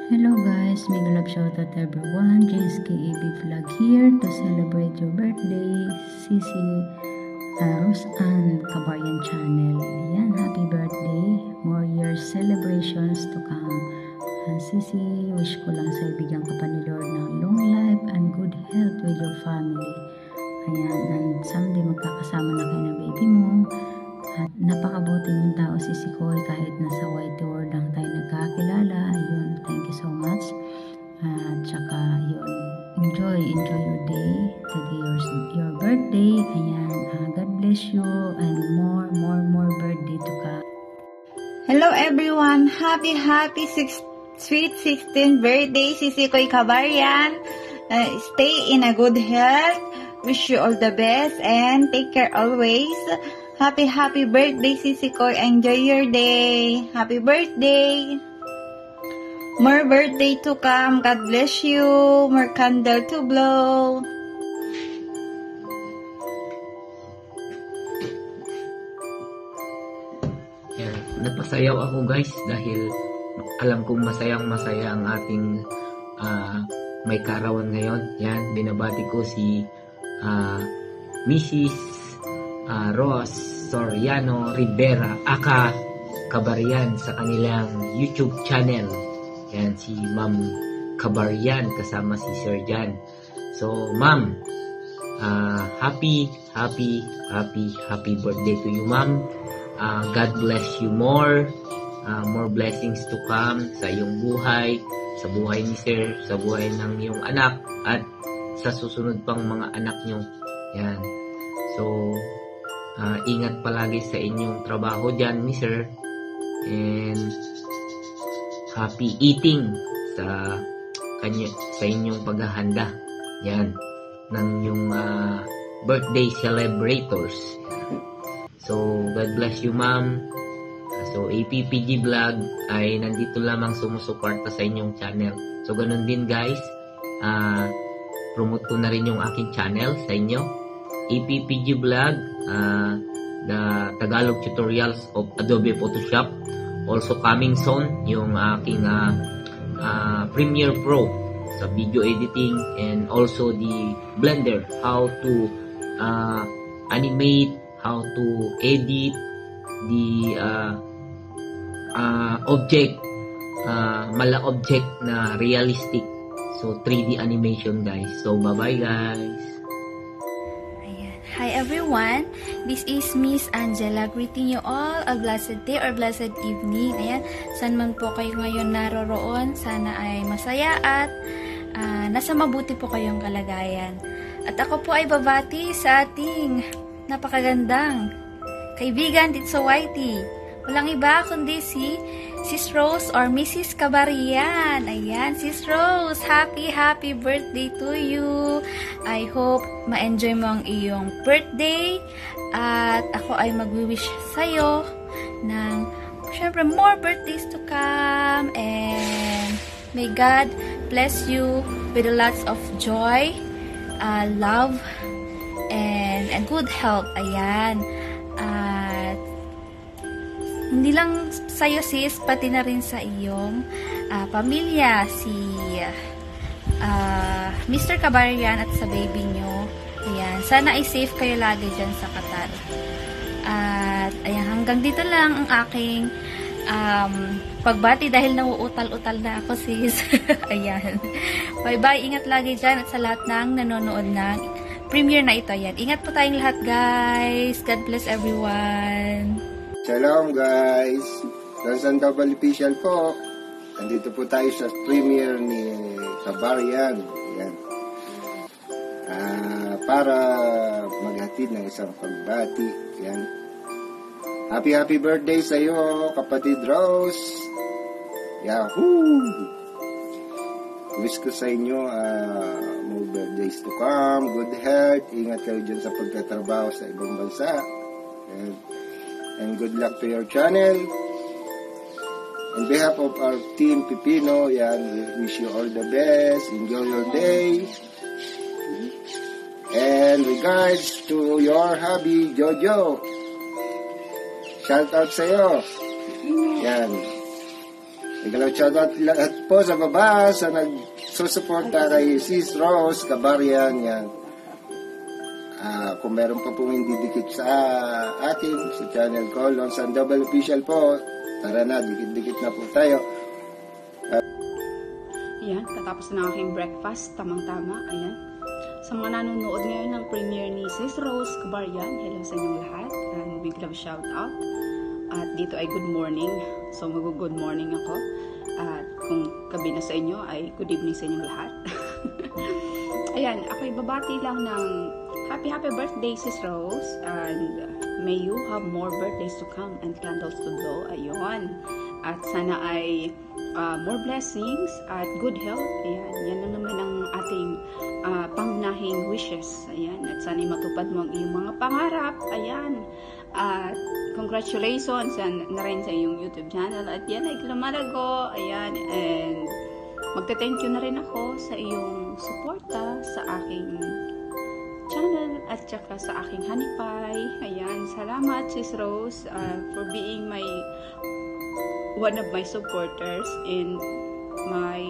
Hello guys, big love shoutout everyone. James KAB Vlog here to celebrate your birthday, Sisi Rose and Kabayan Channel. Ayan, happy birthday. More years celebrations to come. Sisi, wish ko lang sa ibigyan ka pa ni Lord ng long life and good health with your family. Ayan, and someday magkakasama na kayo ng baby mo. At napakabuting tao si Koy kahit nasa white world lang tayo nagkakilala. Ayun, thank you so much. At saka yun, enjoy your day. Today your birthday. Ayan, God bless you and more birthday to come. Hello everyone! Happy sweet 16th birthday, Sisi Koy Kabaryan. Stay in a good health. Wish you all the best and take care always. Happy birthday, Sisi Koy. Enjoy your day. Happy birthday. More birthday to come. God bless you. More candle to blow. Yan. Napasayaw ako guys dahil alam kong masayang-masaya ang ating may karawan ngayon. Yan, binabati ko si Mrs. Rose Soriano Rivera aka Kabaryan sa kanilang YouTube channel. Yan, si Ma'am Kabaryan kasama si Sir Jan. So, Ma'am, happy birthday to you, Ma'am. God bless you more blessings to come sa iyong buhay, sa buhay ni Sir, sa buhay ng iyong anak, at sa susunod pang mga anak nyo. Yan. So, ingat palagi sa inyong trabaho dyan, ni Sir. And happy eating sa inyong paghahanda. Yan. Ng yung birthday celebrators. So, God bless you, Ma'am. So, APPG Vlog ay nandito lamang sumusuporta sa inyong channel. So, ganun din guys. Promote ko na rin yung aking channel sa inyo. APPG Vlog, the Tagalog tutorials of Adobe Photoshop. Also coming soon yung aking Premiere Pro sa video editing, and also the Blender, how to animate, how to edit the object, mala object na realistic. So 3D animation guys. So bye bye guys. Hi everyone, this is Miss Angela greeting you all a blessed day or blessed evening. Ayan, saan man po kayo ngayon naroroon, sana ay masaya at nasa mabuti po kayong kalagayan. At ako po ay babati sa ating napakagandang kaibigan Titso Whitey. Walang iba kundi si Sis Rose or Mrs. Kabaryan. Ayan, Sis Rose, happy birthday to you. I hope ma-enjoy mo ang iyong birthday. At ako ay mag-wish sa'yo ng, syempre, more birthdays to come. And may God bless you with lots of joy, love, and good health. Ayan. At hindi lang sa'yo sis, pati na rin sa iyong pamilya, si Mr. Kabaryan at sa baby nyo. Ayan, sana ay safe kayo lagi dyan sa Qatar. At ayan, hanggang dito lang ang aking pagbati dahil nauutal-utal na ako sis. Ayan, bye bye, ingat lagi dyan at sa lahat ng nanonood ng premiere na ito. Ayan, ingat po tayong lahat guys. God bless everyone. Shalom guys, Ransan Double Official po. Nandito po tayo sa premiere ni Kabaryan. Ayan. Para maghatid ng isang pagbati. Ayan. Happy birthday sa iyo, kapatid Rose. Yahoo! Wish ko sa inyo more birthdays to come, good health, ingat kayo dyan sa pagtatrabaho sa ibang bansa. And good luck to your channel. On behalf of our team Pipino, yan, we wish you all the best. Enjoy your day. And regards to your hubby, Jojo. Shout out sa iyo. Yan. Igalaw shoutout lahat po sa baba sa nagsusuporta kay Sis Rose Kabarian. Yan. Kung meron pa pong hindi dikit sa akin, sa channel ko, Lonsan Double Official po, tara na, dikit-dikit na po tayo. Ayan, katapos na aking breakfast, tamang-tama, ayan. Sa mga nanonood ngayon ng premiere ni Sis Rose Kabarian, hello sa inyong lahat, and big love shout out. At dito ay good morning, so mag-good morning ako. At kung gabi na sa inyo, ay good evening sa inyong lahat. Ayan, ako'y babati lang ng happy birthday, Sis Rose, and may you have more birthdays to come and candles to blow. Ayun. At sana ay more blessings at good health. Ayan. Yan na naman ang ating pangunahing wishes. Ayan. At sana ay matupad mo ang iyong mga pangarap. Ayan. At congratulations na rin sa iyong YouTube channel. At yan ay lumalago. Ayan. And magte-thank you na rin ako sa iyong suporta sa aking channel at saka sa aking honey pie. Ayan, salamat Sis Rose for being one of my supporters in my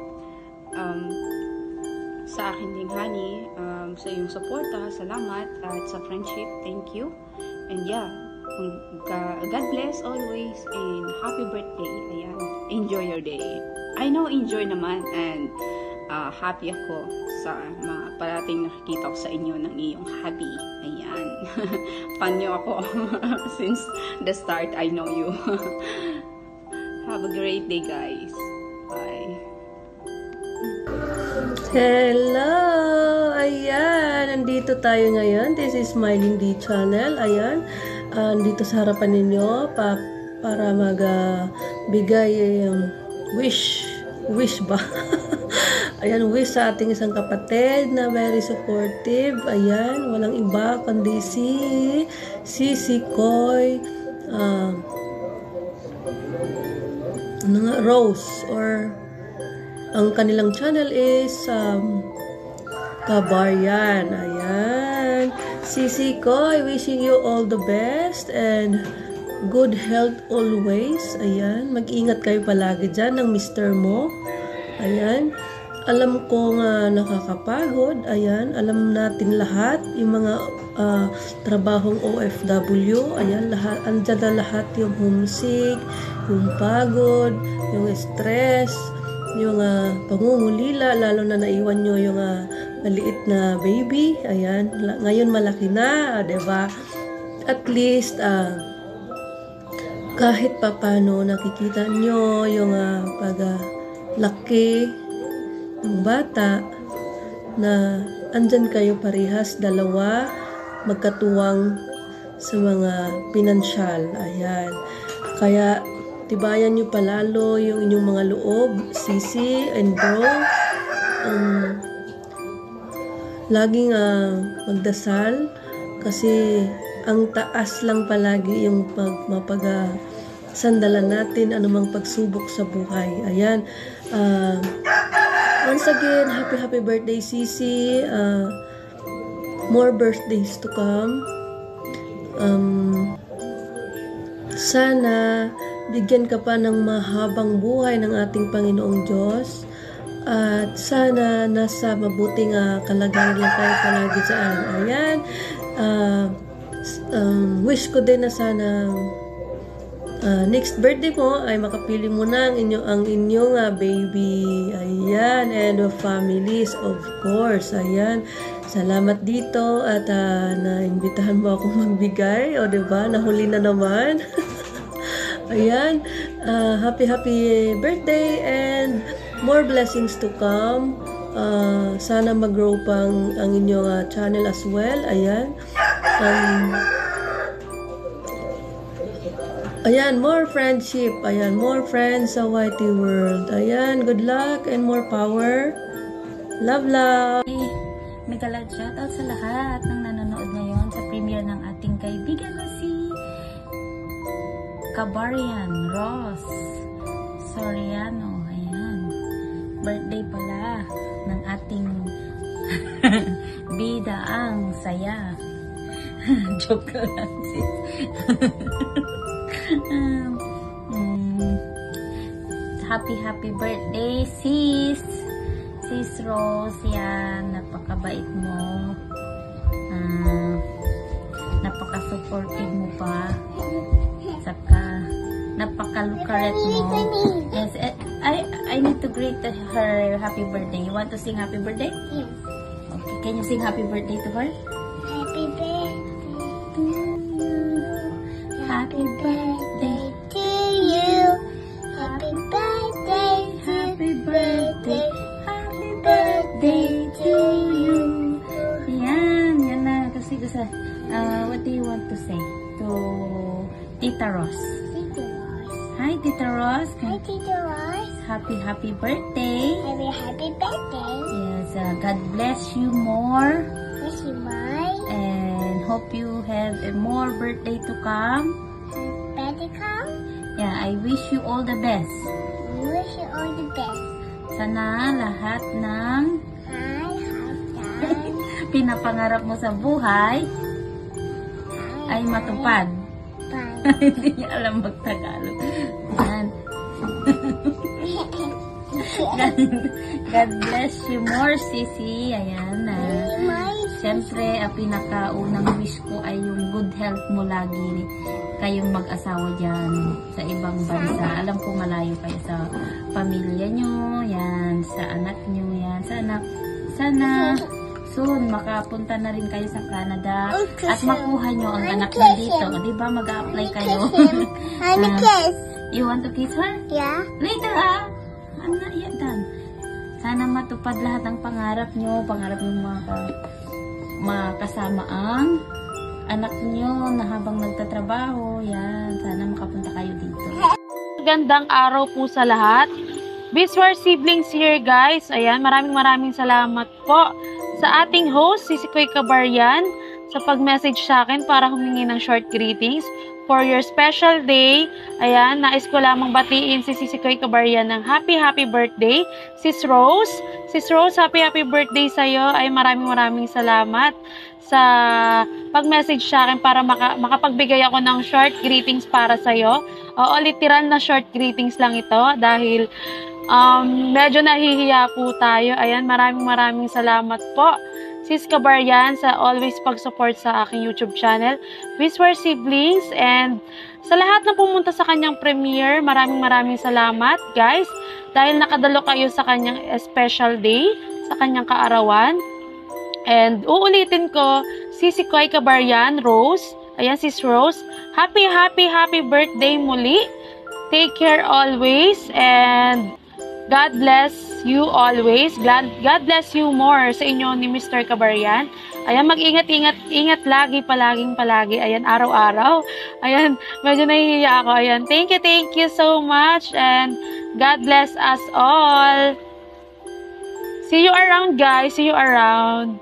sa akin ding honey, sa iyong suporta, salamat, at sa friendship, thank you. And yeah, God bless always and happy birthday. Ayan, enjoy your day. I know enjoy naman, and happy ako sa mga parating nakikita ko sa inyo ng iyong hobby. Ayan. Fan nyo ako. Since the start, I know you. Have a great day, guys. Bye. Hello! Ayan, nandito tayo ngayon. This is Smiling D channel. Ayan, dito sa harapan ninyo para magbigay wish ba? Ayan, wish sa ating isang kapatid na very supportive. Ayan, walang iba kundi si Sisi Koy Rose, or ang kanilang channel is Kabarian. Ayan, Sisi Koy, wishing you all the best and good health always. Ayan, mag-ingat kayo palagi dyan ng Mr. mo. Ayan, alam ko nga nakakapagod. Ayan, alam natin lahat yung mga trabahong OFW. Ayan, andyan na lahat, yung homesick, yung pagod, yung stress, yung pangungulila, lalo na naiwan nyo yung maliit na baby. Ayan, ngayon malaki na, diba? At least kahit papano nakikita nyo yung paglaki ng bata, na andyan kayo parehas, dalawa, magkatuwang sa mga pinansyal. Ayan. Kaya, tibayan nyo palalo yung inyong mga loob, Sisi and bro. Laging magdasal, kasi ang taas lang palagi yung sandalan natin anumang pagsubok sa buhay. Ayan. Once again, happy birthday, Sisi. More birthdays to come. Sana bigyan ka pa ng mahabang buhay ng ating Panginoong Diyos. At sana nasa mabuting kalagayan lang tayo palagi dyan. Ayan. Wish ko din na sana next birthday mo ay makapili mo na ang inyong baby. Ayan, and families, of course. Ayan, salamat dito at naimbitahan mo akong magbigay. O diba, nahuli na naman. Ayan, happy birthday and more blessings to come. Sana mag-grow pang ang inyong channel as well. Ayan. Ayan, more friendship. Ayan, more friends sa Whitey World. Ayan, good luck and more power. Love, love. Mega love shoutout sa lahat ng nanonood ngayon sa premiere ng ating kaibigan na si Kabarian Ross Soriano. Ayan, birthday pala ng ating bida ang saya. Joke lang, sis. happy birthday, sis Rose. Yan, napakabait mo. Napaka-supportive mo pa. Saka, napaka-lukaret mo. Yes, I need to greet her happy birthday. You want to sing happy birthday? Yes. Okay, can you sing happy birthday to her? Happy birthday to you. Happy birthday. To you. Happy birthday. Happy birthday. Happy birthday to you. Yan na. Kasi what do you want to say to Tita Ros? Tita Rose. Hi, Tita Ros. Hi, Tita Rose. Happy birthday. Happy birthday. Yes, God bless you more. Wish you mine. And hope you have a more birthday to come. Better come. Yeah, I wish you all the best. Wish you all the best. Sana lahat ng I have done. pinapangarap mo sa buhay ay matupad. Bye. Hindi niya alam mag-Tagalog. Yan. God bless you more, Sisi. Ayan na. Siyempre, ang pinakaunang wish ko ay yung good health mo lagi. Kayong mag-asawa dyan sa ibang bansa. Alam ko malayo kayo sa pamilya nyo. Yan, sa anak nyo. Yan, sana soon makapunta na rin kayo sa Canada at makuha nyo ang anak nyo dito. Diba mag-a-apply kayo? Kiss. You want to kiss her? Yeah. Later I'm not yet done. Sana matupad lahat ng pangarap nyo mga kasama ang anak nyo na habang nagtatrabaho. Yan, sana makapunta kayo dito. Gandang araw po sa lahat. Biswar siblings here, guys. Ayan, maraming salamat po sa ating host, si Koy Kabaryan, sa pag-message sa akin para humingi ng short greetings for your special day. Ayan, nais ko lamang batiin si Koy Kabaryan ng happy birthday. Sis Rose, happy birthday sa'yo. Ay maraming salamat sa pag-message sa akin para makapagbigay ako ng short greetings para sa'yo. Oo, literal na short greetings lang ito dahil medyo nahihiya po tayo. Ayan, maraming salamat po, Sis Kabaryan, sa always pag-support sa aking YouTube channel, Biswar Siblings, and sa lahat na pumunta sa kanyang premiere, maraming salamat, guys, dahil nakadalo kayo sa kanyang special day, sa kanyang kaarawan. And uulitin ko, Sisi Koy Kabaryan, Rose, ayan, Sis Rose, happy birthday muli. Take care always, and God bless you always. God bless you more sa inyo ni Mr. Kabaryan. Ayan, mag-ingat lagi, palagi. Ayan, araw-araw. Ayan, medyo nahihiya ako. Ayan, thank you so much. And God bless us all. See you around, guys. See you around.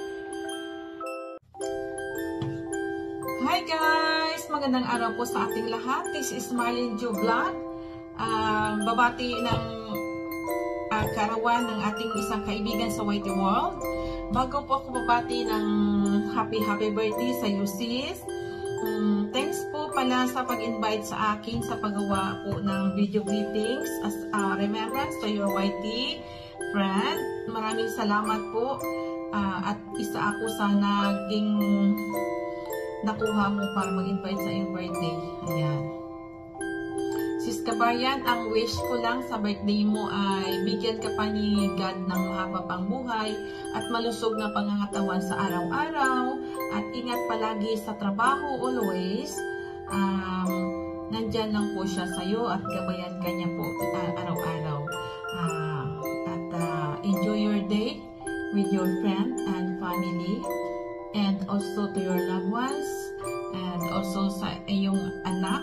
Hi guys! Magandang araw po sa ating lahat. This is Marlene Jo Vlog. Babati ng karawan ng ating isang kaibigan sa Whitey World. Bago po ako babati ng happy birthday sa iyo, sis. Thanks po pala sa pag-invite sa akin sa paggawa po ng video greetings as remembrance to your Whitey friend. Maraming salamat po at isa ako sa naging nakuha mo para mag-invite sa iyong birthday. Ayan. Sis Kabaryan, ang wish ko lang sa birthday mo ay bigyan ka pa ni God ng mahaba pang buhay at malusog na pangangatawan sa araw-araw at ingat palagi sa trabaho always. Nandyan lang po siya sa iyo at gabayan ka niya po araw-araw. At enjoy your day with your friend and family, and also to your loved ones, and also sa iyong anak.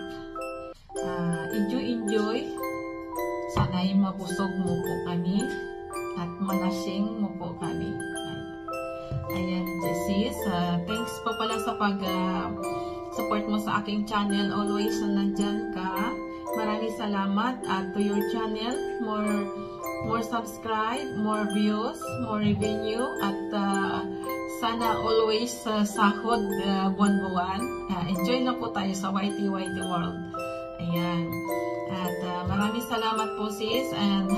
Enjoy. Sana'y mabusog mo po kami at malasing mo po kami. Ayan, sis. Thanks po pala sa pag-support mo sa aking channel. Always na nandyan ka. Maraming salamat. At to your channel, more subscribe, more views, more revenue, at sana always sahod buwan-buwan. Enjoy na po tayo sa Whitey World. Ayan. At maraming salamat po sis, and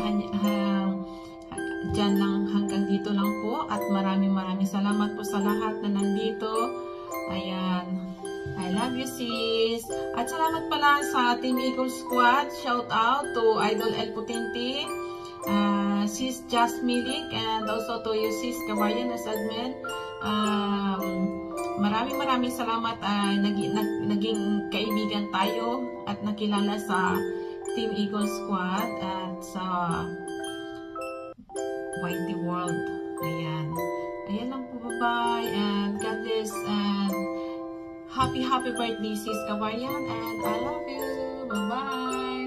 dyan lang, hanggang dito lang po, at maraming salamat po sa lahat na nandito. Ayan, I love you sis. At salamat pala sa Team Eagle Squad. Shout out to Idol El Potente, sis Jasmilik, and also to you sis Kabaryan as admin. Maraming salamat. Naging kaibigan tayo at nakilala sa Team Eagle Squad at sa Whitey World. Ayan lang po, bye-bye, and God bless, and happy birthday sis Kabaryan, and I love you, bye-bye.